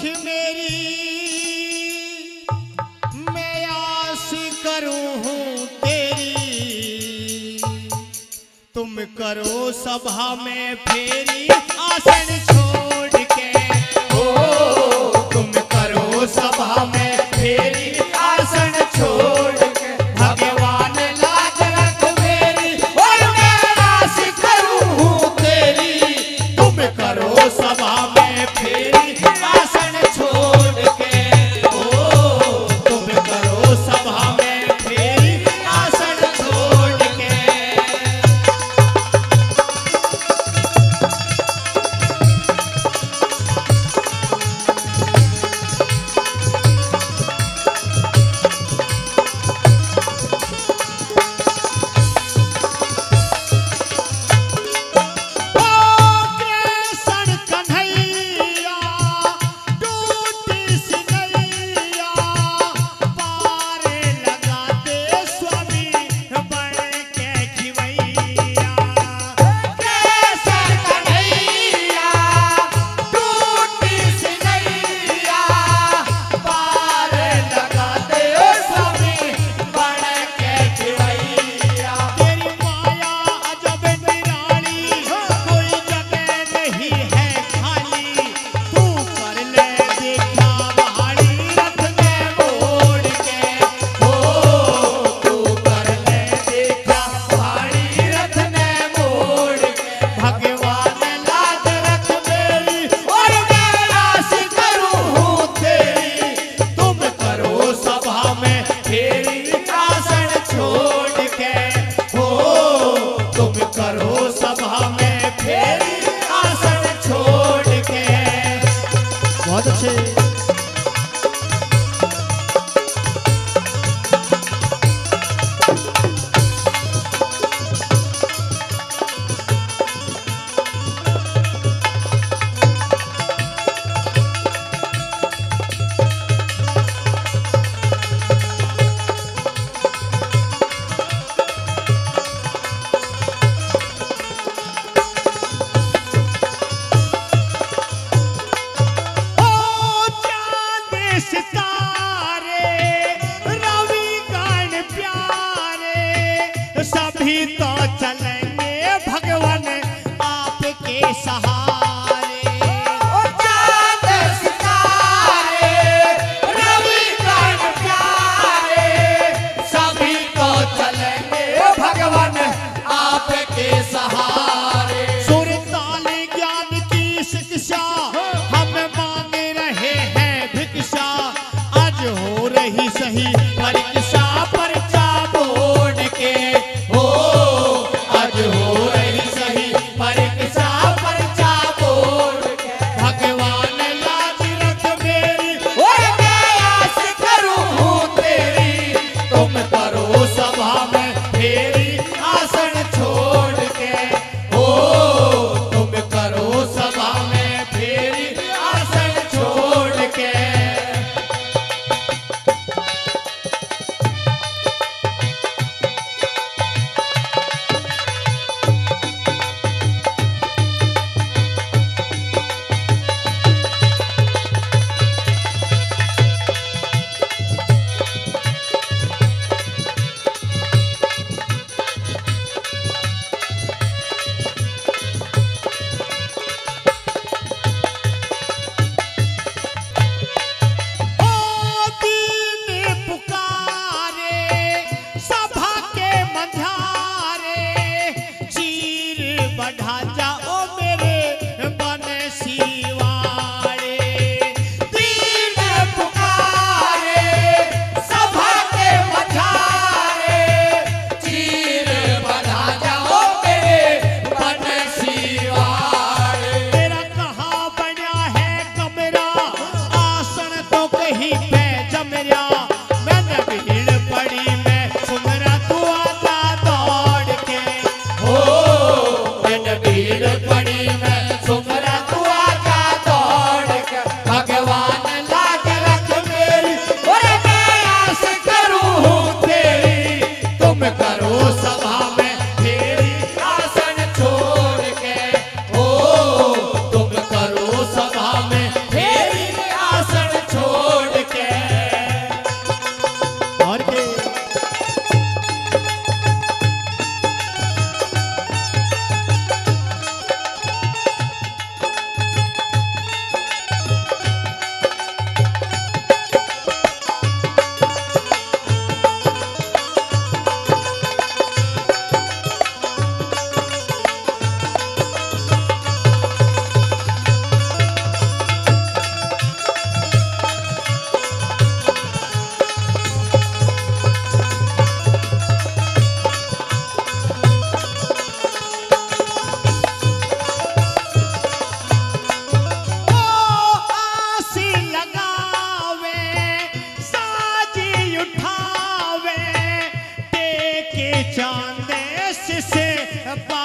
मेरी मैं आस करूं हूं तेरी, तुम करो सभा में फेरी आसन छोड़ के। ओ तुम करो सभा में फेरी आसन छोड़ के, भगवान लाज रख मेरी और मैं आस करूं हूं तेरी, तुम करो सभा में फेरी आसन छोड़ के। ओ तुम करो सभा में फेरी आसन छोड़ के। बहुत अच्छे। सितारे रवि गण प्यारे सभी तो चलेंगे भगवान आपके सहारे। चांद सितारे रवि गण प्यारे सभी तो चलेंगे भगवान आपके सहारे। सुर ताल ज्ञान की शिक्षा हम मांग रहे हैं भिक्षा, आज हो रही सही परीक्षा पर्चा बोर्ड के। हो आज हो रही सही परीक्षा पर्चा बोर्ड के, भगवान लाज रख मेरी और मैं आस करूं हूं तेरी, तुम करो सभा में फेरी आसन छोड़ के। हो रब्बा